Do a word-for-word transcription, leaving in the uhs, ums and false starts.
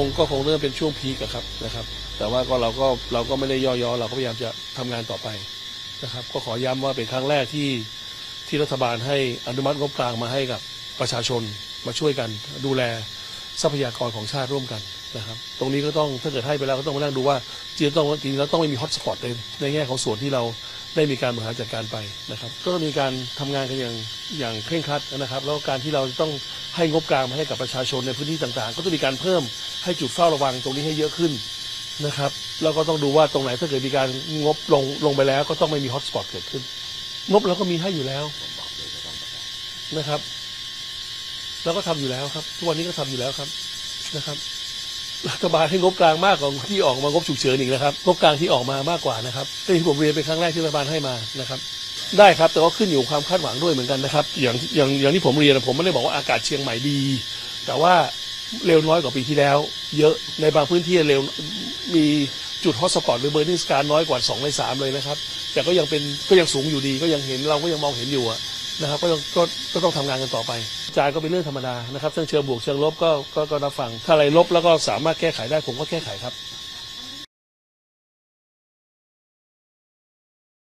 งก็คงเริ่มเป็นช่วงพีคครับนะครับแต่ว่าก็เราก็เราก็ไม่ได้ย่อหย่อเราก็พยายามจะทำงานต่อไปนะครับก็ขอย้ำว่าเป็นครั้งแรกที่ที่รัฐบาลให้อนุมัติงบกลางมาให้กับประชาชนมาช่วยกันดูแลทรัพยากรของชาติร่วมกันนะครับตรงนี้ก็ต้องถ้าเกิดให้ไปแล้วก็ต้องมานั่งดูว่าจริงต้องจริงแล้วต้องไม่มีฮอตสปอตในในแง่ของส่วนที่เราได้มีการบริหารจัดการไปนะครับก็ต้องมีการทำงานกันอย่างอย่างเคร่งครัดนะครับแล้วการที่เราต้องให้งบกลางมาให้กับประชาชนในพื้นที่ต่างๆก็ต้องมีการเพิ่มให้จุดเฝ้าระวังตรงนี้ให้เยอะขึ้นนะครับแล้วก็ต้องดูว่าตรงไหนถ้าเกิดมีการงบลงลงไปแล้วก็ต้องไม่มีฮอตสปอตเกิดขึ้นงบเราก็มีให้อยู่แล้วนะครับเราก็ทำอยู่แล้วครับทุกวันนี้ก็ทำอยู่แล้วครับนะครับรัฐบาลให้งบกลางมากกว่าที่ออกมางบฉุกเฉินอีกนะครับงบกลางที่ออกมามากกว่านะครับที่ผมเรียนเป็นครั้งแรกที่รัฐบาลให้มานะครับได้ครับแต่ก็ขึ้นอยู่ความคาดหวังด้วยเหมือนกันนะครับอย่างอย่างอย่างที่ผมเรียนผมไม่ได้บอกว่าอากาศเชียงใหม่ดีแต่ว่าเร็วน้อยกว่าปีที่แล้วเยอะในบางพื้นที่เร็วมีจุดฮอตสปอตหรือเบอร์นิ่งสการน้อยกว่าสองในสามเลยนะครับแต่ก็ยังเป็นก็ยังสูงอยู่ดีก็ยังเห็นเราก็ยังมองเห็นอยู่นะครับก็ก็ก็ต้องทำงานกันต่อไปจ่ายก็เป็นเรื่องธรรมดานะครับเชิงเชิงบวกเชิงลบก็ก็ก็รับฟังถ้าอะไรลบแล้วก็สามารถแก้ไขได้ผมก็แก้ไขครับ